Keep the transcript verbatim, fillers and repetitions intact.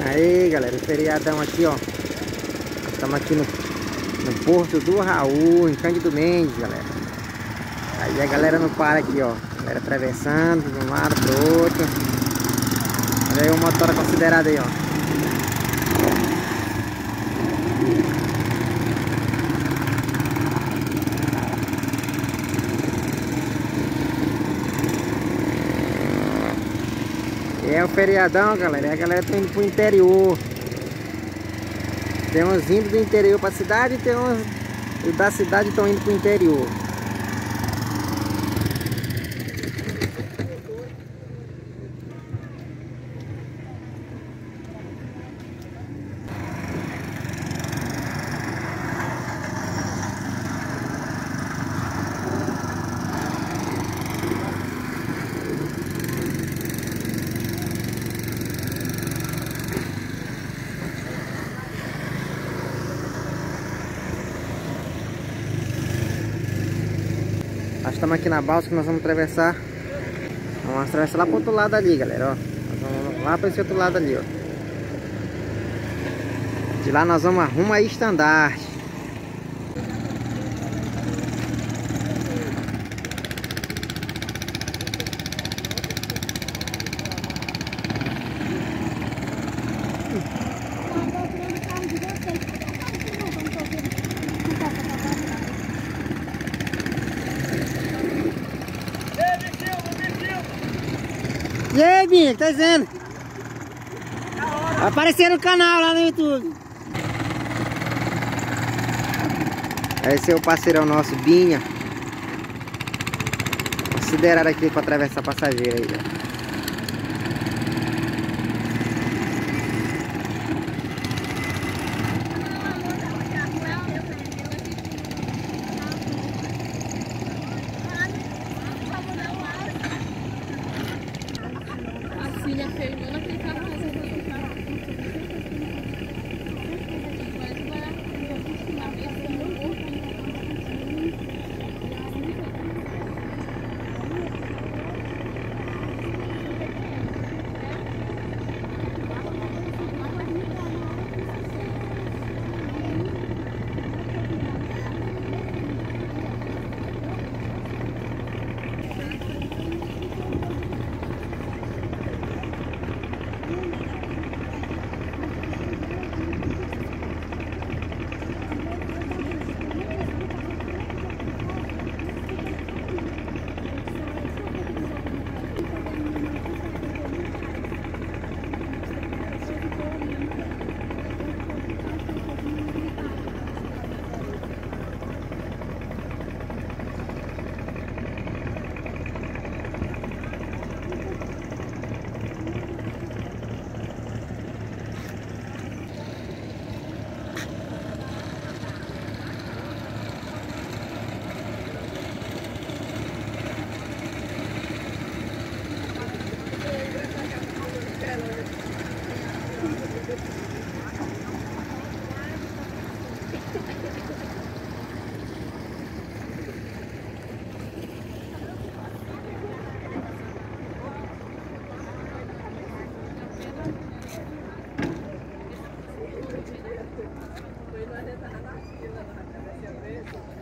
Aí galera, o feriadão aqui, ó. Estamos aqui no, no Porto do Raul, em Cândido Mendes, galera. Aí a galera não para aqui, ó. A galera atravessando de um lado pro outro. Olha aí o motora considerado aí, ó. É o feriadão, galera. E a galera tá indo pro interior. Tem uns indo do interior pra cidade e tem uns da cidade estão indo pro interior. Nós estamos aqui na balsa que nós vamos atravessar. Vamos atravessar lá pro outro lado ali, galera, ó. Nós vamos lá para esse outro lado ali, ó. De lá nós vamos arrumar a Estandarte. E aí, Binha, o que tá dizendo? Vai aparecer no canal lá no YouTube. Esse é o parceirão nosso, Binha. Considerado aqui para atravessar passageiro aí, ó. Filha pegando aquele carro mais Foi